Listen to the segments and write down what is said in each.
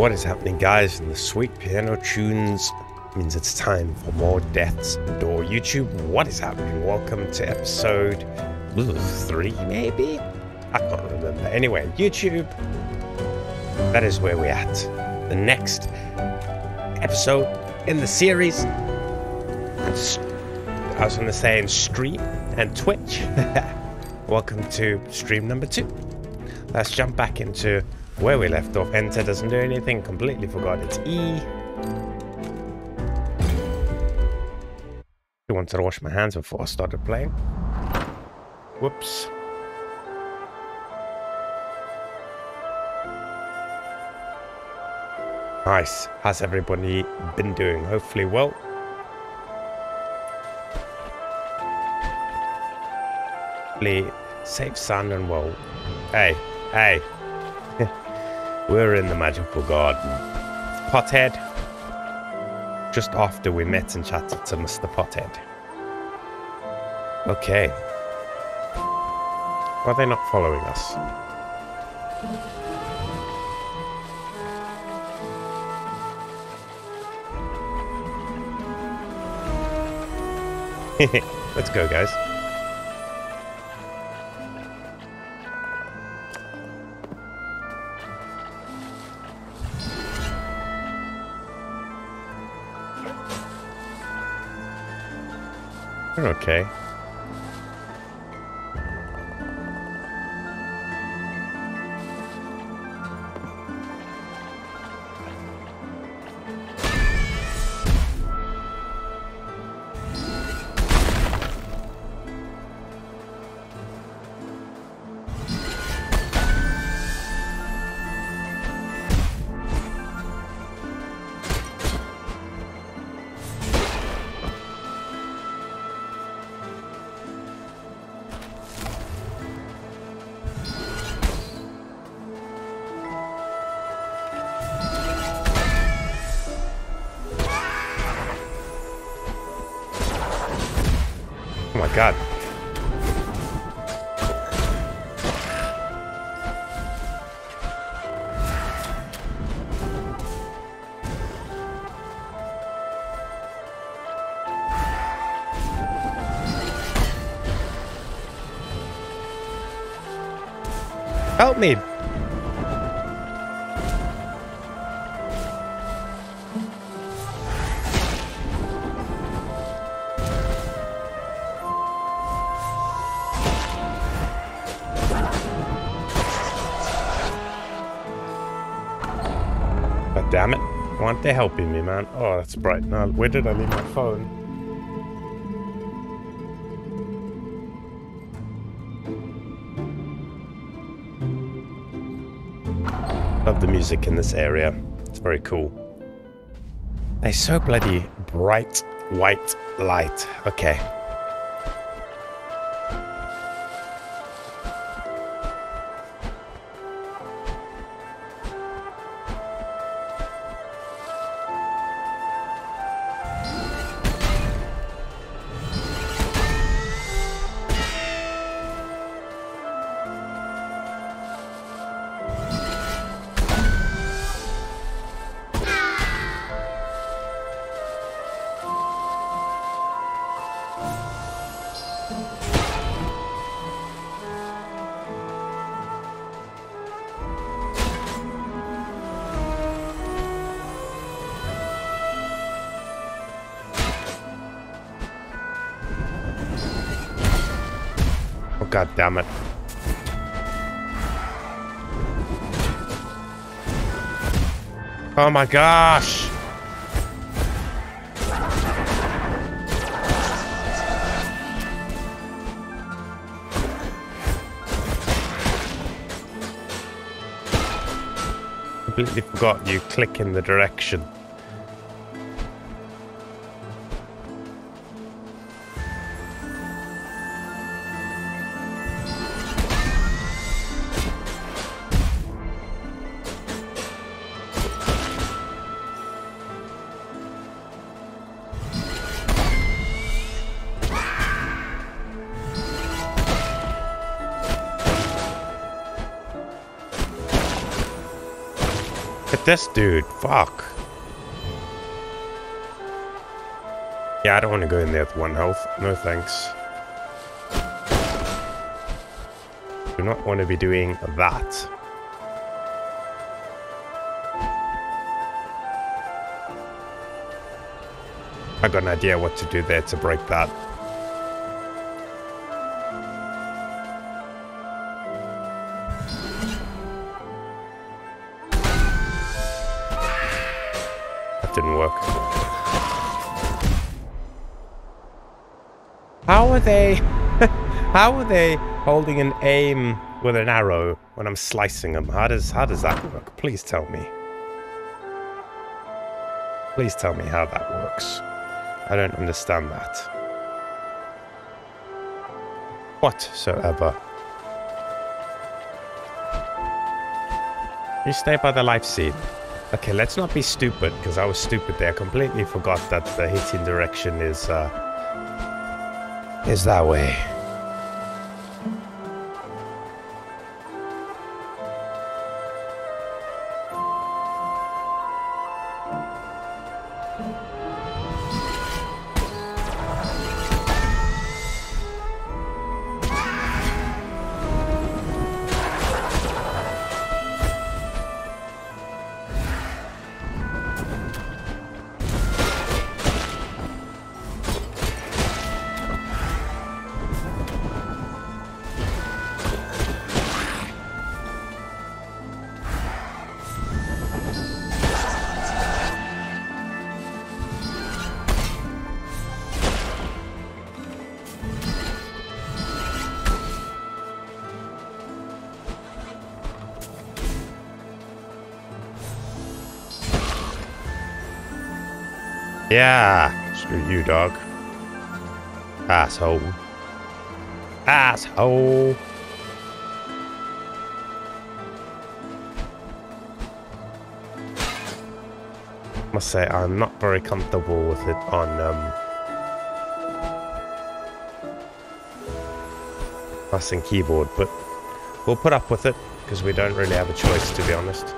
What is happening, guys? And the sweet piano tunes means it's time for more Death's Door. YouTube, what is happening? Welcome to episode 3, maybe? I can't remember. Anyway, YouTube, that is where we're at. The next episode in the series. I was going to say in stream and Twitch. Welcome to stream number 2. Let's jump back into where we left off. Enter doesn't do anything. Completely forgot it's E. I wanted to wash my hands before I started playing. Whoops. Nice. How's everybody been doing? Hopefully well. Hopefully safe, sound and well. Hey. We're in the magical garden. Pothead. Just after we met and chatted to Mr. Pothead. Okay. Are they not following us? Let's go, guys. We're okay. Oh my god. Help me. Damn it. Why aren't they helping me, man? Oh, that's bright. Now, where did I leave my phone? Love the music in this area. It's very cool. They're so bloody bright white light. Okay. God damn it. Oh my gosh. Completely forgot you click in the direction. At this dude, fuck. Yeah, I don't want to go in there with 1 health. No thanks. Do not want to be doing that. I got an idea what to do there to break that. That didn't work. How are they? How are they holding an aim with an arrow when I'm slicing them? How does that work? Please tell me. Please tell me how that works. I don't understand that. Whatsoever. You stay by the life seed. Okay, let's not be stupid, because I was stupid there. I completely forgot that the hitting direction is that way. Yeah, screw you, dog. Asshole. Asshole. Must say, I'm not very comfortable with it on, mouse and keyboard, but we'll put up with it, because we don't really have a choice, to be honest.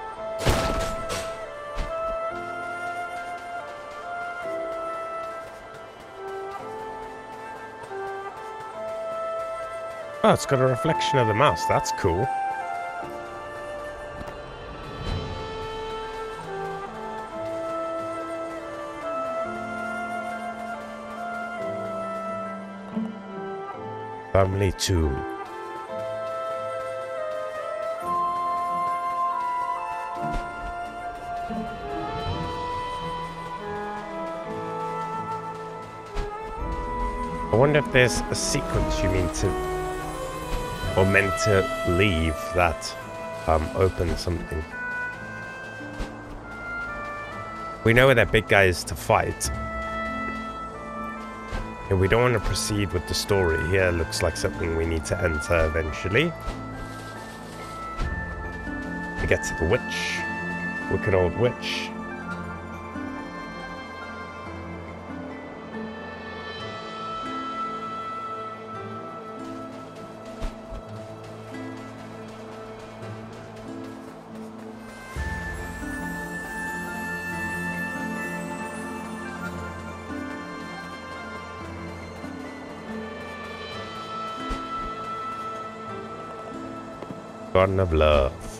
Oh, it's got a reflection of the mouse. That's cool. Family tomb. I wonder if there's a sequence you mean to, or meant to leave that open something. We know where that big guy is to fight. And we don't want to proceed with the story. Here looks like something we need to enter eventually. We get to the witch. Wicked old witch. Garden of Love.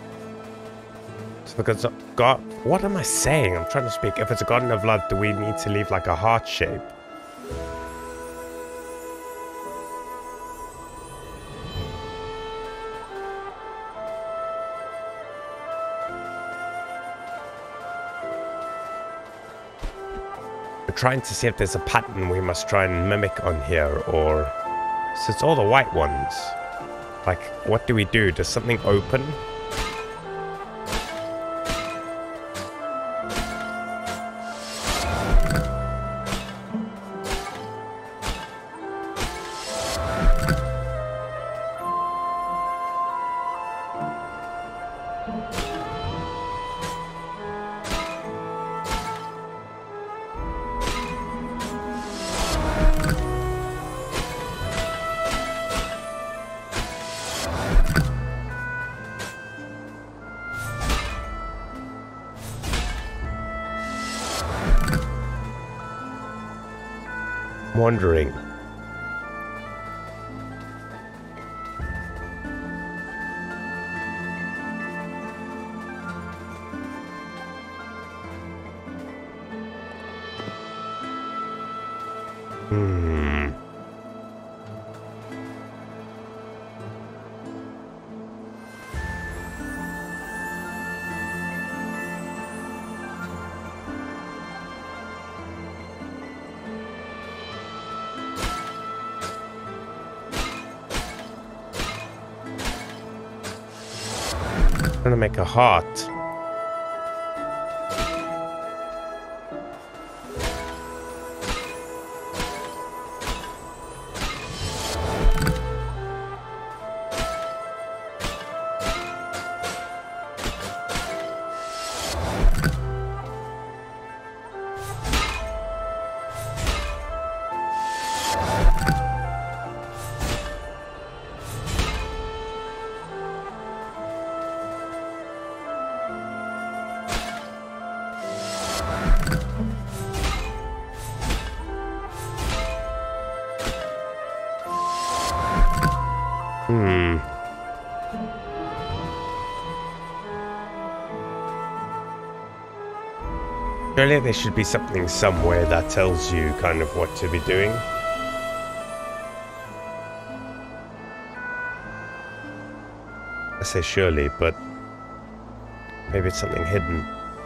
So because God, what am I saying? I'm trying to speak. If it's a Garden of Love, do we need to leave like a heart shape? We're trying to see if there's a pattern we must try and mimic on here, or so it's all the white ones. Like, what do we do? Does something open? wondering. I'm gonna make a heart. Surely there should be something somewhere that tells you kind of what to be doing. I say surely, but maybe it's something hidden.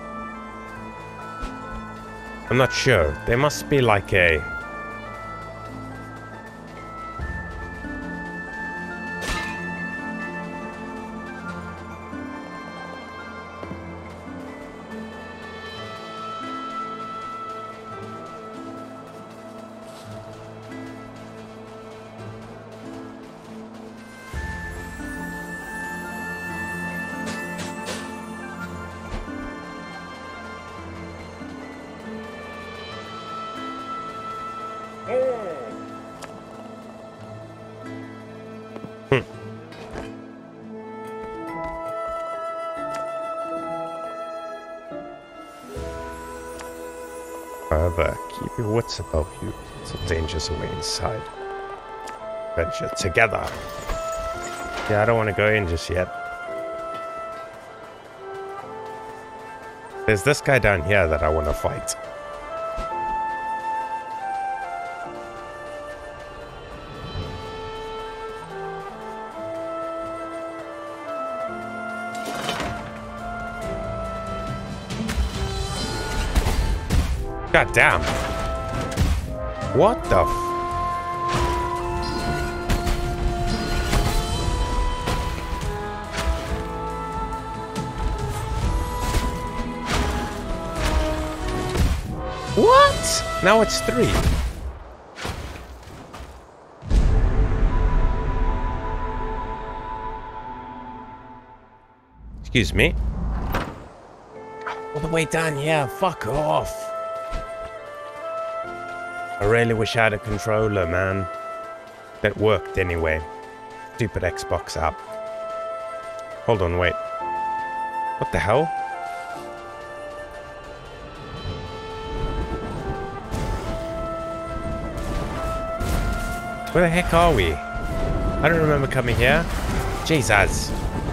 I'm not sure. There must be like a... However, keep your wits about you till dangers away inside. Venture together. Yeah, I don't want to go in just yet. There's this guy down here that I want to fight. God damn. What the f... What? Now it's 3. Excuse me. All the way down here. Fuck off. I really wish I had a controller, man. That worked anyway. Stupid Xbox app. Hold on, wait. What the hell? Where the heck are we? I don't remember coming here. Jesus.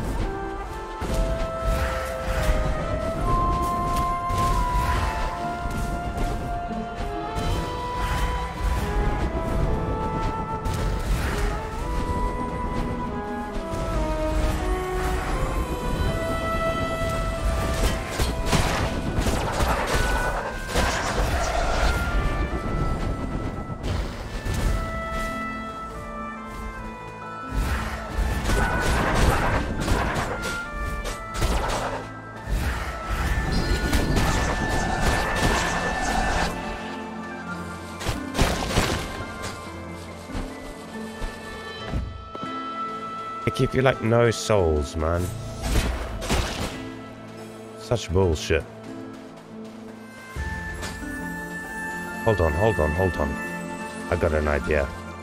They give you like no souls, man. Such bullshit. Hold on, hold on, hold on. I got an idea.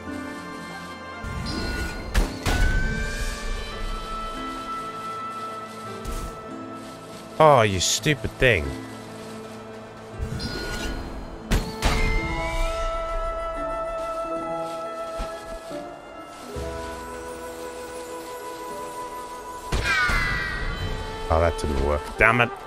Oh, you stupid thing. Oh, that didn't work. Damn it.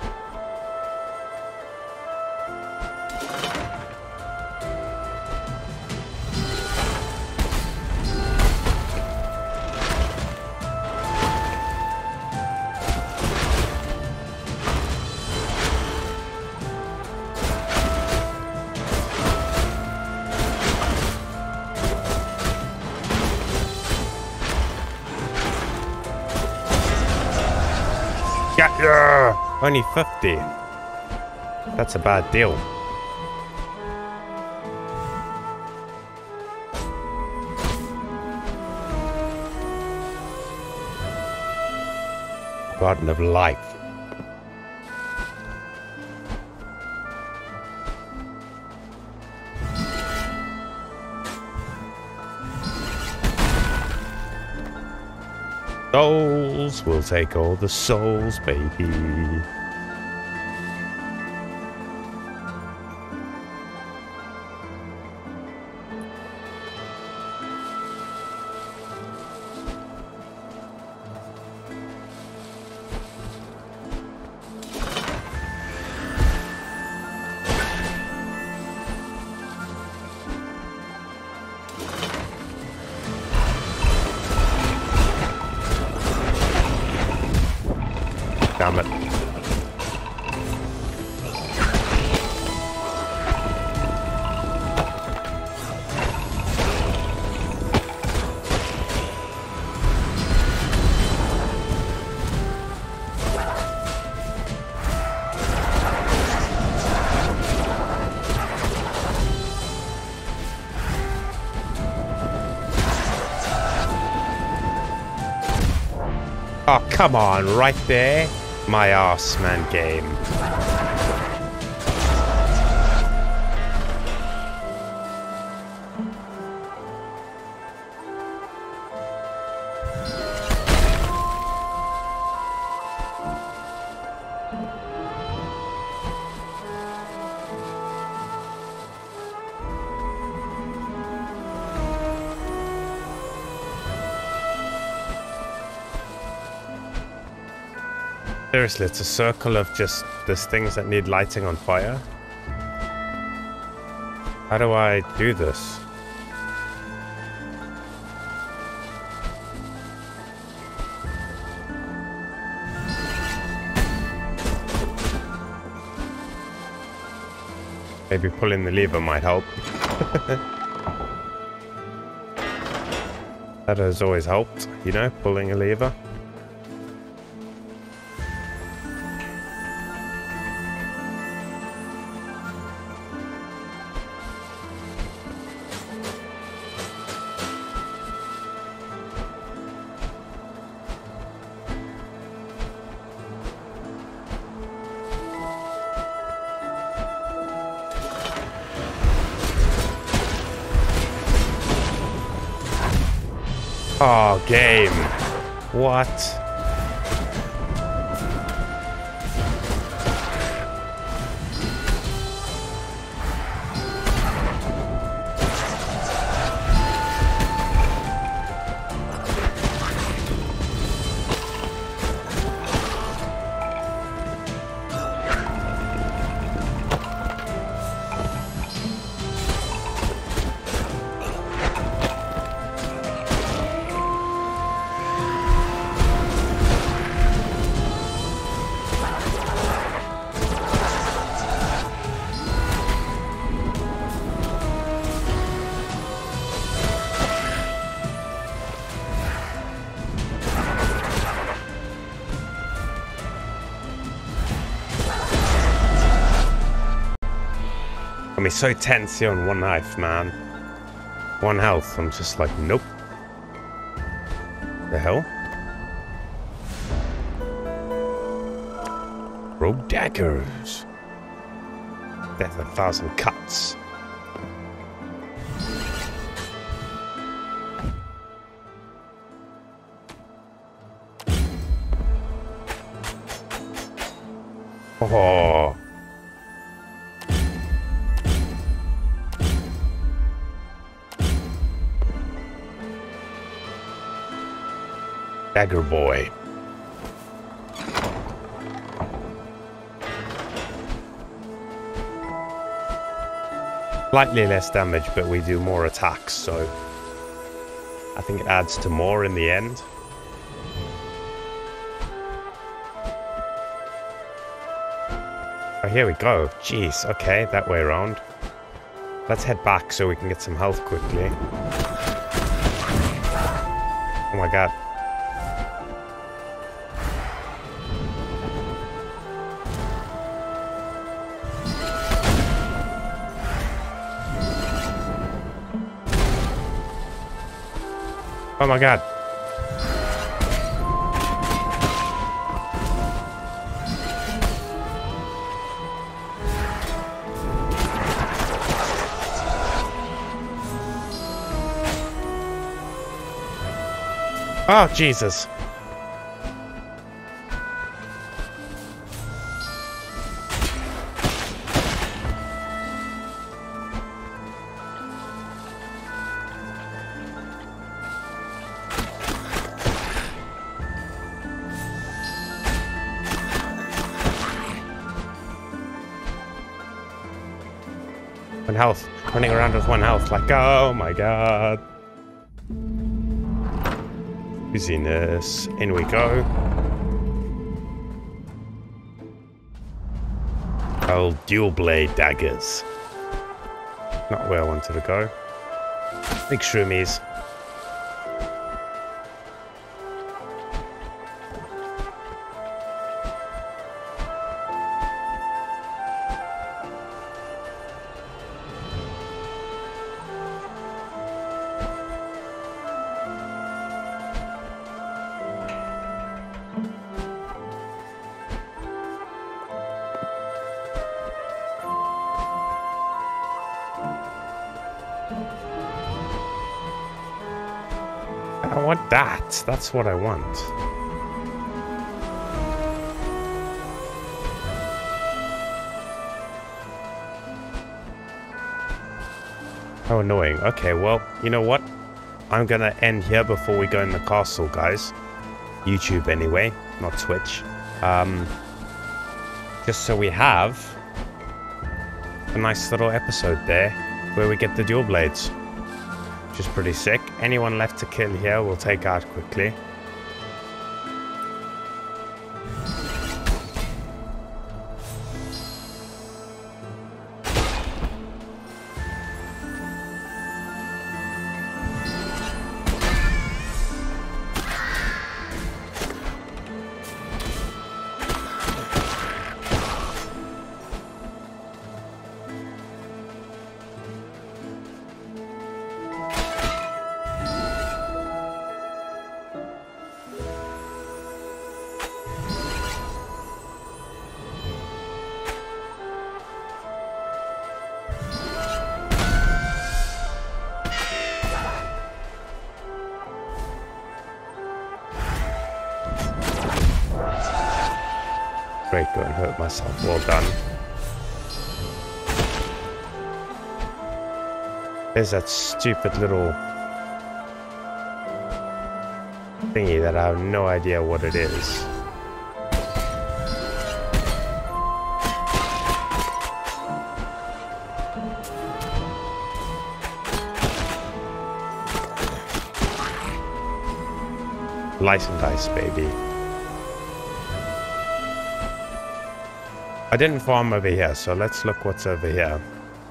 Yeah, only 50. That's a bad deal. Garden of Life. Souls will take all the souls, baby. Damn it. Oh, come on, right there. My arse, man, game. Seriously, it's a circle of just these things that need lighting on fire. How do I do this? Maybe pulling the lever might help. That has always helped, you know, pulling a lever. Oh, game. What? Got me so tense here on one knife, man. One health. I'm just like, nope. The hell? Rogue daggers. Death 1,000 cuts. Oh. Dagger boy. Slightly less damage, but we do more attacks, so I think it adds to more in the end. Oh, here we go. Jeez, okay, that way around. Let's head back so we can get some health quickly. Oh my god. Oh my god. Oh, Jesus. One health. Running around with one health. Like, oh my god. Busyness. In we go. Oh, dual blade daggers. Not where I wanted to go. Big shroomies. I want that. That's what I want. How annoying. Okay, well, you know what? I'm gonna end here before we go in the castle, guys. YouTube anyway, not Twitch. Just so we have a nice little episode there where we get the dual blades. Which is pretty sick. Anyone left to kill here we'll take out quickly. Great, go and hurt myself. Well done. There's that stupid little thingy that I have no idea what it is. License dice, baby. I didn't farm over here, so let's look what's over here.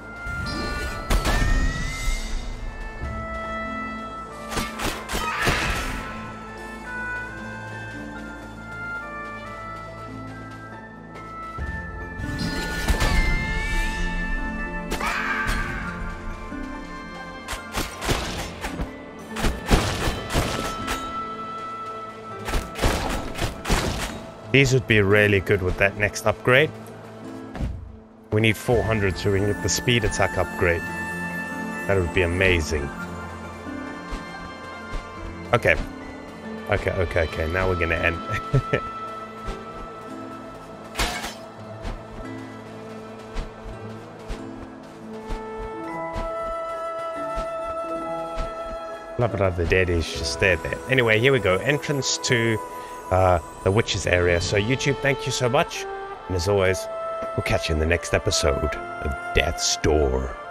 These would be really good with that next upgrade. We need 400 so we can get the speed attack upgrade. That would be amazing. Okay. Okay. Now we're gonna end. Love it, the dead is just there. Anyway, here we go. Entrance to the witches area. So YouTube, thank you so much. And as always, we'll catch you in the next episode of Death's Door.